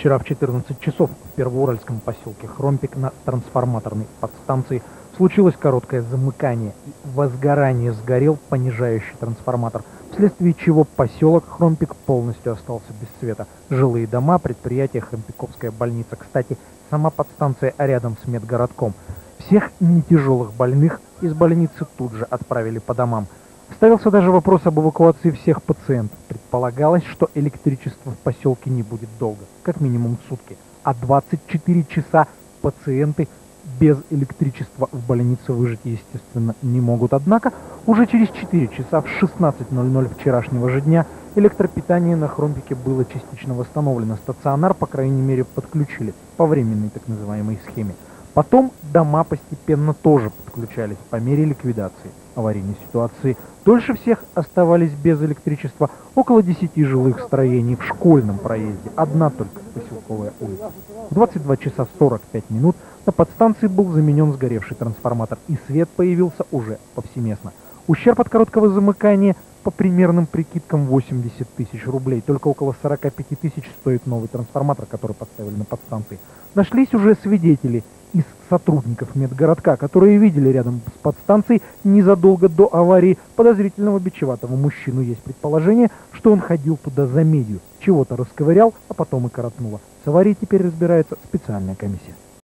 Вчера в 14 часов в первоуральском поселке Хромпик на трансформаторной подстанции случилось короткое замыкание, и в возгорании сгорел понижающий трансформатор, вследствие чего поселок Хромпик полностью остался без света. Жилые дома, предприятие, Хромпиковская больница. Кстати, сама подстанция рядом с медгородком. Всех нетяжелых больных из больницы тут же отправили по домам. Ставился даже вопрос об эвакуации всех пациентов. Предполагалось, что электричества в поселке не будет долго, как минимум сутки. А 24 часа пациенты без электричества в больнице выжить, естественно, не могут. Однако уже через 4 часа в 16:00 вчерашнего же дня электропитание на Хромпике было частично восстановлено. Стационар, по крайней мере, подключили по временной так называемой схеме. Потом дома постепенно тоже подключались по мере ликвидации аварийной ситуации. Дольше всех оставались без электричества около 10 жилых строений в школьном проезде. Одна только поселковая улица. В 22 часа 45 минут на подстанции был заменен сгоревший трансформатор, и свет появился уже повсеместно. Ущерб от короткого замыкания по примерным прикидкам 80 тысяч рублей. Только около 45 тысяч стоит новый трансформатор, который поставили на подстанции. Нашлись уже свидетели из сотрудников медгородка, которые видели рядом с подстанцией незадолго до аварии подозрительного бичеватого мужчину. Есть предположение, что он ходил туда за медью, чего-то расковырял, а потом и коротнуло. С аварией теперь разбирается специальная комиссия.